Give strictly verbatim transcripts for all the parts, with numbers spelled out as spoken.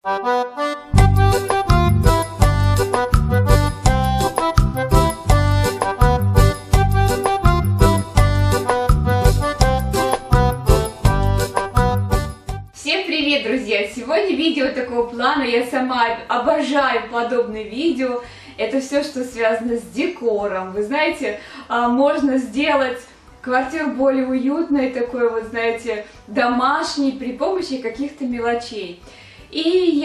Всем привет, друзья! Сегодня видео такого плана, я сама обожаю подобные видео. Это все, что связано с декором. Вы знаете, можно сделать квартиру более уютной, такой вот, знаете, домашней при помощи каких-то мелочей. И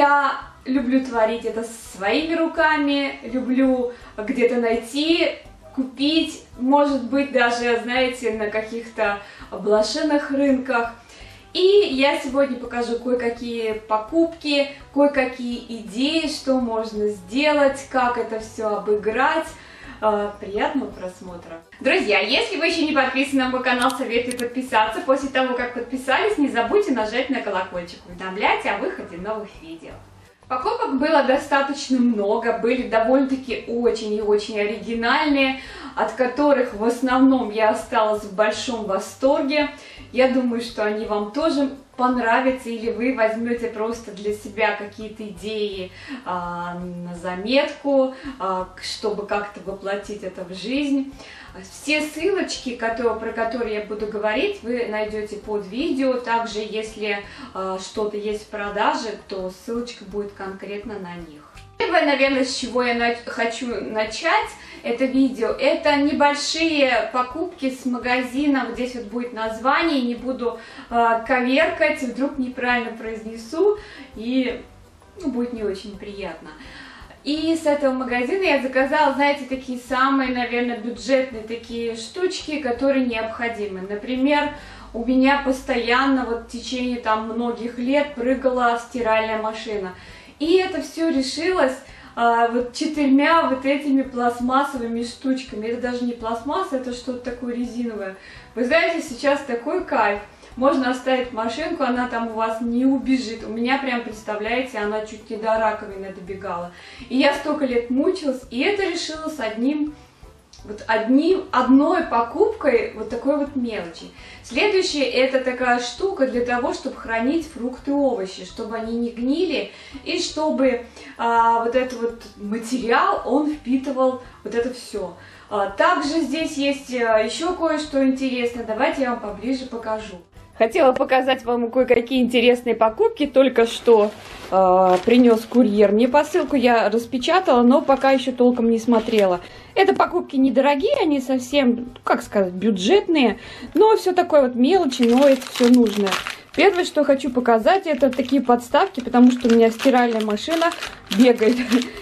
я люблю творить это своими руками, люблю где-то найти, купить, может быть, даже, знаете, на каких-то блошиных рынках. И я сегодня покажу кое-какие покупки, кое-какие идеи, что можно сделать, как это все обыграть. Приятного просмотра. Друзья, если вы еще не подписаны на мой канал, советую подписаться. После того, как подписались, не забудьте нажать на колокольчик, уведомлять о выходе новых видео. Покупок было достаточно много, были довольно-таки очень и очень оригинальные, от которых в основном я осталась в большом восторге. Я думаю, что они вам тоже понравятся, или вы возьмете просто для себя какие-то идеи а, на заметку, а, чтобы как-то воплотить это в жизнь. Все ссылочки, которые, про которые я буду говорить, вы найдете под видео. Также, если а, что-то есть в продаже, то ссылочка будет конкретно на них. Первое, наверное, с чего я на хочу начать это видео, это небольшие покупки с магазинов. Здесь вот будет название, не буду э, коверкать, вдруг неправильно произнесу, и ну, будет не очень приятно. И с этого магазина я заказала, знаете, такие самые, наверное, бюджетные такие штучки, которые необходимы. Например, у меня постоянно вот в течение там многих лет прыгала стиральная машина. И это все решилось а, вот четырьмя вот этими пластмассовыми штучками. Это даже не пластмасса, это что-то такое резиновое. Вы знаете, сейчас такой кайф. Можно оставить машинку, она там у вас не убежит. У меня прям, представляете, она чуть не до раковины добегала. И я столько лет мучилась, и это решилось одним... Вот одним, одной покупкой вот такой вот мелочи. Следующее, это такая штука для того, чтобы хранить фрукты и овощи, чтобы они не гнили, и чтобы а, вот этот вот материал, он впитывал вот это все. А, также здесь есть а, еще кое-что интересное, давайте я вам поближе покажу. Хотела показать вам кое-какие интересные покупки, только что э, принес курьер мне посылку, я распечатала, но пока еще толком не смотрела. Это покупки недорогие, они совсем, как сказать, бюджетные, но все такое вот мелочи, но это все нужное. Первое, что хочу показать, это такие подставки, потому что у меня стиральная машина бегает.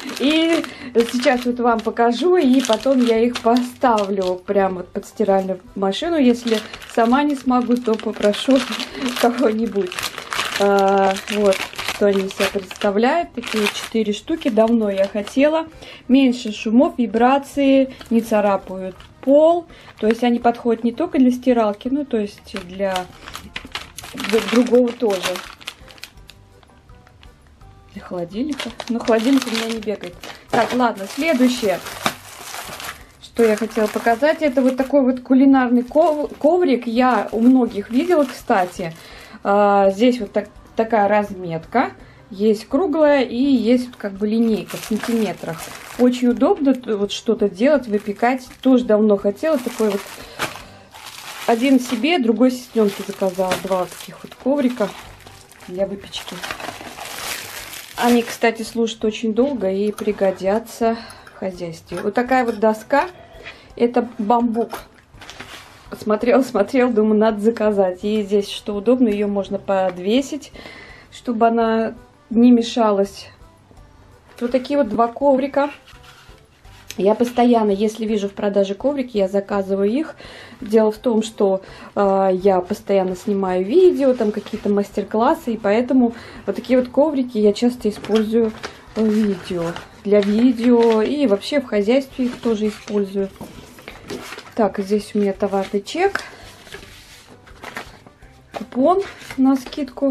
И сейчас вот вам покажу, и потом я их поставлю прямо вот под стиральную машину. Если сама не смогу, то попрошу кого-нибудь. А, вот, что они из себя представляют. Такие четыре штуки. Давно я хотела. Меньше шумов, вибрации, не царапают пол. То есть они подходят не только для стиралки, ну то есть для... другого тоже. Для холодильника. Но холодильник у меня не бегает. Так, ладно, следующее, что я хотела показать, это вот такой вот кулинарный коврик. Я у многих видела, кстати. А, здесь вот так, такая разметка. Есть круглая и есть как бы линейка в сантиметрах. Очень удобно вот что-то делать, выпекать. Тоже давно хотела такой вот. Один себе, другой сестренке заказала. Два вот таких вот коврика для выпечки. Они, кстати, служат очень долго и пригодятся в хозяйстве. Вот такая вот доска. Это бамбук. Смотрел, смотрел, думаю, надо заказать. И здесь, что удобно, ее можно подвесить, чтобы она не мешалась. Вот такие вот два коврика. Я постоянно, если вижу в продаже коврики, я заказываю их. Дело в том, что э, я постоянно снимаю видео, там какие-то мастер-классы, и поэтому вот такие вот коврики я часто использую в видео. Для видео и вообще в хозяйстве их тоже использую. Так, здесь у меня товарный чек. Купон на скидку.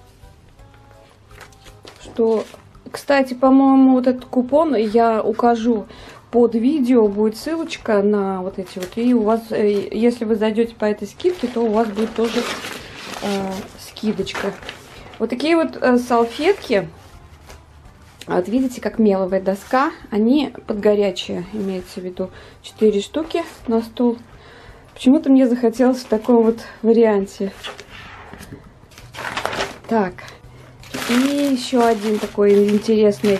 Что, кстати, по-моему, вот этот купон я укажу под видео, будет ссылочка на вот эти вот, и у вас, если вы зайдете по этой скидке, то у вас будет тоже э, скидочка. Вот такие вот э, салфетки Вот видите, как меловая доска, они под горячие, имеется в виду четыре штуки на стол. Почему-то мне захотелось в таком вот варианте. Так, и еще один такой интересный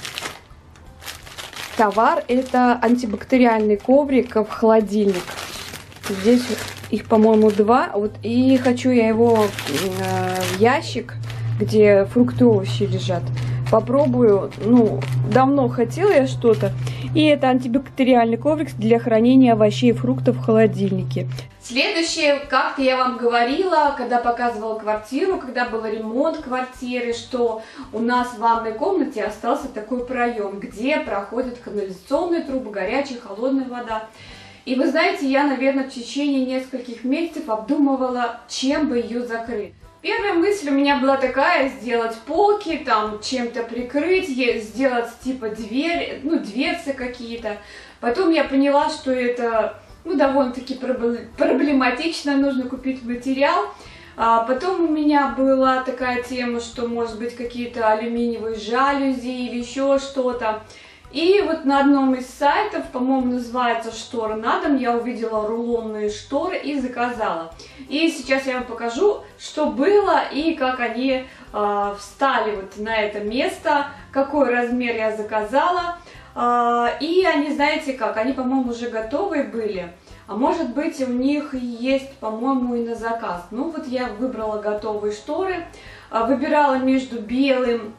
товар, это антибактериальный коврик в холодильник. Здесь их, по-моему, два, вот, и хочу я его э, в ящик, где фрукты и овощи лежат. Попробую, ну, давно хотела я что-то. И это антибактериальный коврик для хранения овощей и фруктов в холодильнике. Следующее, как я вам говорила, когда показывала квартиру, когда был ремонт квартиры, что у нас в ванной комнате остался такой проем, где проходят канализационные трубы, горячая, холодная вода. И вы знаете, я, наверное, в течение нескольких месяцев обдумывала, чем бы ее закрыть. Первая мысль у меня была такая: сделать полки, там чем-то прикрыть, сделать типа дверь, ну дверцы какие-то. Потом я поняла, что это, ну, довольно-таки проблематично, нужно купить материал. А потом у меня была такая тема, что может быть какие-то алюминиевые жалюзи или еще что-то. И вот на одном из сайтов, по-моему, называется «Шторы на дом», я увидела рулонные шторы и заказала. И сейчас я вам покажу, что было и как они э, встали вот на это место, какой размер я заказала. Э, и они, знаете как, они, по-моему, уже готовые были. А может быть, у них есть, по-моему, и на заказ. Ну вот я выбрала готовые шторы, э, выбирала между белым,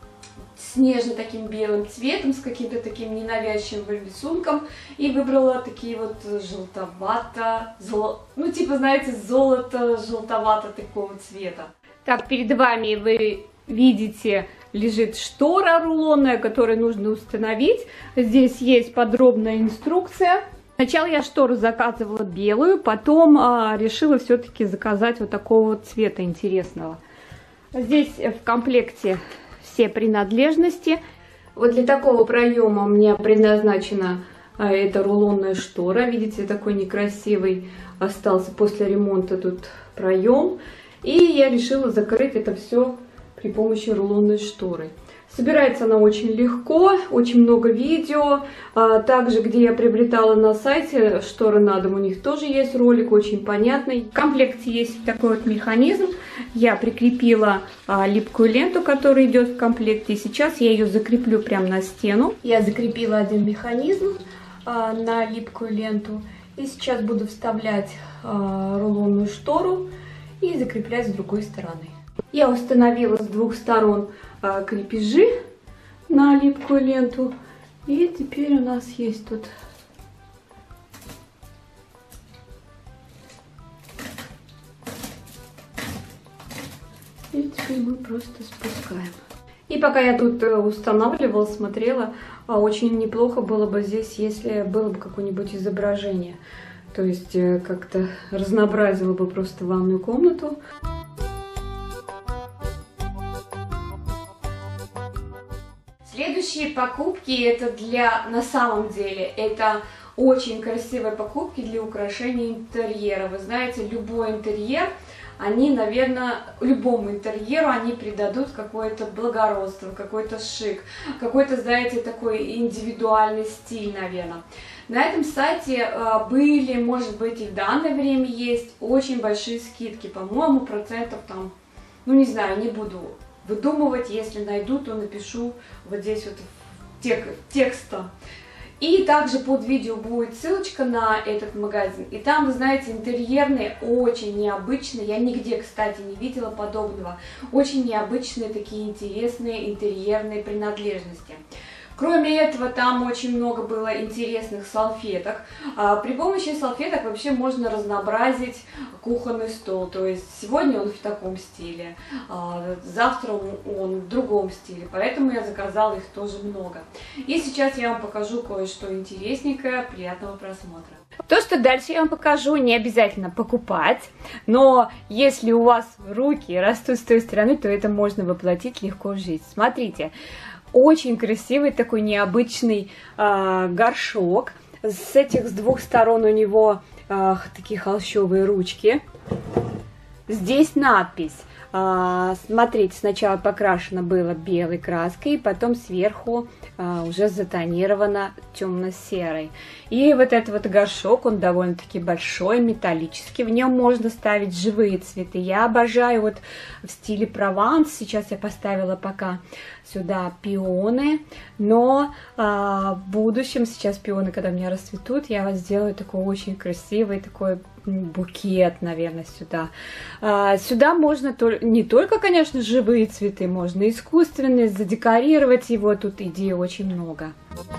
с нежно таким белым цветом, с каким-то таким ненавязчивым рисунком, и выбрала такие вот желтовато, золо... ну типа, знаете, золото-желтовато такого цвета. Так, перед вами вы видите, лежит штора рулонная, которую нужно установить. Здесь есть подробная инструкция. Сначала я штору заказывала белую, потом а, решила все-таки заказать вот такого вот цвета интересного. Здесь в комплекте все принадлежности. Вот для такого проема у меня предназначена а, эта рулонная штора. Видите, такой некрасивый остался после ремонта тут проем. И я решила закрыть это все при помощи рулонной шторы. Собирается она очень легко, очень много видео. А, также, где я приобретала на сайте «Шторы на дом», у них тоже есть ролик, очень понятный. В комплекте есть такой вот механизм. Я прикрепила а, липкую ленту, которая идет в комплекте. И сейчас я ее закреплю прямо на стену. Я закрепила один механизм а, на липкую ленту. И сейчас буду вставлять а, рулонную штору и закреплять с другой стороны. Я установила с двух сторон а, крепежи на липкую ленту. И теперь у нас есть тут и теперь мы просто спускаем. И пока я тут устанавливала, смотрела, очень неплохо было бы здесь, если было бы какое-нибудь изображение. То есть как-то разнообразило бы просто ванную комнату. Следующие покупки, это для, на самом деле, это очень красивые покупки для украшения интерьера. Вы знаете, любой интерьер, они, наверное, любому интерьеру они придадут какое-то благородство, какой-то шик, какой-то, знаете, такой индивидуальный стиль, наверное. На этом сайте э, были, может быть, и в данное время есть очень большие скидки, по-моему, процентов там, ну не знаю, не буду выдумывать, если найду, то напишу вот здесь вот тек, текста. И также под видео будет ссылочка на этот магазин. И там, вы знаете, интерьерные очень необычные. Я нигде, кстати, не видела подобного. Очень необычные такие интересные интерьерные принадлежности. Кроме этого, там очень много было интересных салфеток. При помощи салфеток вообще можно разнообразить кухонный стол. То есть сегодня он в таком стиле, завтра он в другом стиле. Поэтому я заказала их тоже много. И сейчас я вам покажу кое-что интересненькое. Приятного просмотра. То, что дальше я вам покажу, не обязательно покупать, но если у вас руки растут с той стороны, то это можно воплотить легко в жизнь. Смотрите. Очень красивый такой необычный э, горшок. С этих с двух сторон у него э, такие холщовые ручки. Здесь надпись А, смотрите, сначала покрашено было белой краской, потом сверху а, уже затонировано темно-серой. И вот этот вот горшок, он довольно-таки большой, металлический, в нем можно ставить живые цветы. Я обожаю вот в стиле Прованс, сейчас я поставила пока сюда пионы, но а, в будущем, сейчас пионы, когда у меня расцветут, я вот сделаю такой очень красивый такой букет, наверное, сюда. А, сюда можно не только, конечно, живые цветы, можно искусственные, задекорировать его, тут идей очень много.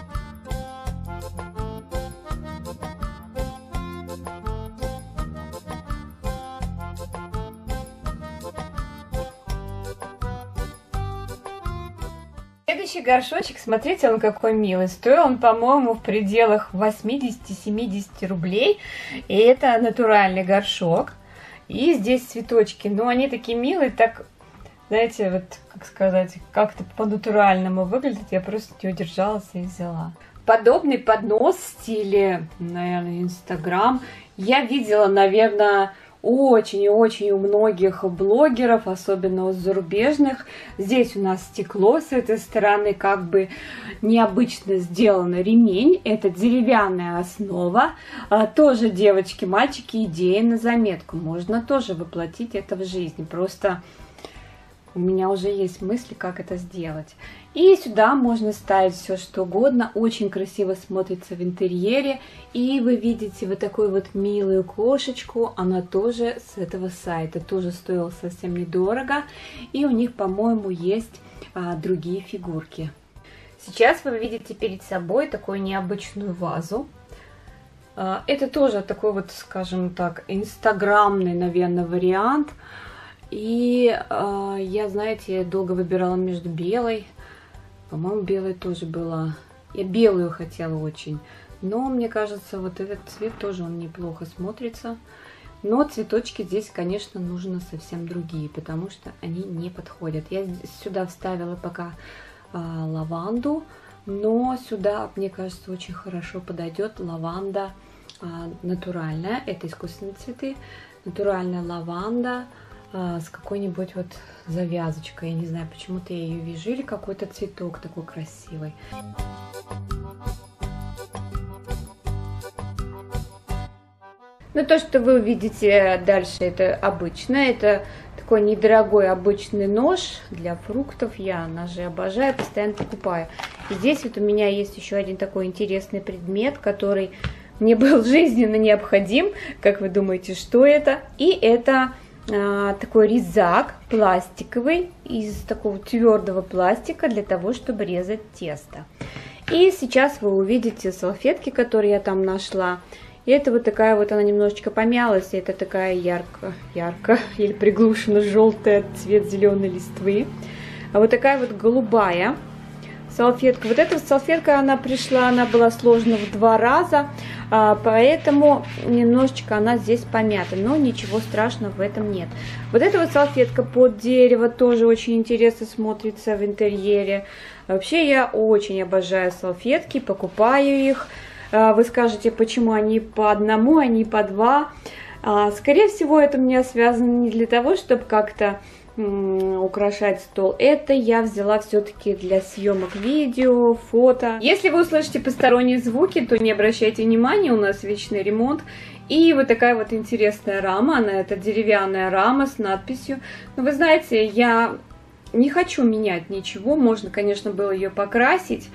Следующий горшочек, смотрите, он какой милый. Стоил он, по-моему, в пределах восьмидесяти-семидесяти рублей. И это натуральный горшок. И здесь цветочки. Но они такие милые, так, знаете, вот, как сказать, как-то по-натуральному выглядит. Я просто не удержалась и взяла. Подобный поднос в стиле, наверное, Инстаграм я видела, наверное, очень и очень у многих блогеров, особенно у зарубежных. Здесь у нас стекло, с этой стороны как бы необычно сделан ремень. Это деревянная основа. А, тоже, девочки, мальчики, идея на заметку. Можно тоже воплотить это в жизнь. Просто у меня уже есть мысли, как это сделать. И сюда можно ставить все что угодно. Очень красиво смотрится в интерьере. И вы видите вот такую вот милую кошечку. Она тоже с этого сайта. Тоже стоила совсем недорого. И у них, по-моему, есть а, другие фигурки. Сейчас вы видите перед собой такую необычную вазу. А, это тоже такой вот, скажем так, инстаграмный, наверное, вариант. И э, я, знаете, долго выбирала между белой. По-моему, белая тоже была. Я белую хотела очень. Но мне кажется, вот этот цвет тоже он неплохо смотрится. Но цветочки здесь, конечно, нужно совсем другие, потому что они не подходят. Я сюда вставила пока э, лаванду. Но сюда, мне кажется, очень хорошо подойдет лаванда э, натуральная. Это искусственные цветы. Натуральная лаванда с какой-нибудь вот завязочкой, я не знаю, почему-то я ее вижу, или какой-то цветок такой красивый. Ну, то, что вы увидите дальше, это обычно, это такой недорогой обычный нож для фруктов, я ножи обожаю, постоянно покупаю. И здесь вот у меня есть еще один такой интересный предмет, который мне был жизненно необходим, как вы думаете, что это? И это такой резак пластиковый из такого твердого пластика для того, чтобы резать тесто. И сейчас вы увидите салфетки, которые я там нашла. И это вот такая вот, она немножечко помялась, и это такая ярко, ярко или приглушенно желтая цвет зеленой листвы. А вот такая вот голубая салфетка. Вот эта салфетка, она пришла, она была сложена в два раза, поэтому немножечко она здесь помята, но ничего страшного в этом нет. Вот эта вот салфетка под дерево тоже очень интересно смотрится в интерьере. Вообще я очень обожаю салфетки, покупаю их. Вы скажете, почему они по одному, а не по два. Скорее всего, это у меня связано не для того, чтобы как-то украшать стол. Это я взяла все-таки для съемок видео, фото. Если вы услышите посторонние звуки, то не обращайте внимания, у нас вечный ремонт. И вот такая вот интересная рама, она это деревянная рама с надписью. Но вы знаете, я не хочу менять ничего, можно, конечно, было ее покрасить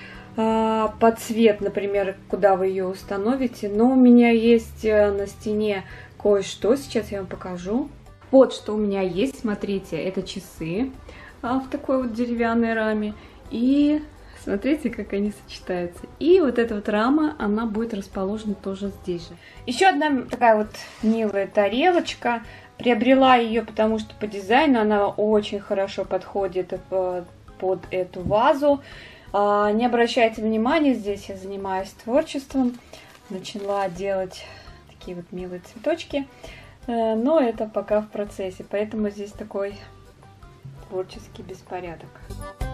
под цвет, например, куда вы ее установите, но у меня есть на стене кое-что, сейчас я вам покажу. Вот что у меня есть, смотрите, это часы а, в такой вот деревянной раме. И смотрите, как они сочетаются. И вот эта вот рама, она будет расположена тоже здесь же. Еще одна такая вот милая тарелочка. Приобрела ее, потому что по дизайну она очень хорошо подходит под эту вазу. А, не обращайте внимания, здесь я занимаюсь творчеством. Начала делать такие вот милые цветочки. Но это пока в процессе, поэтому здесь такой творческий беспорядок.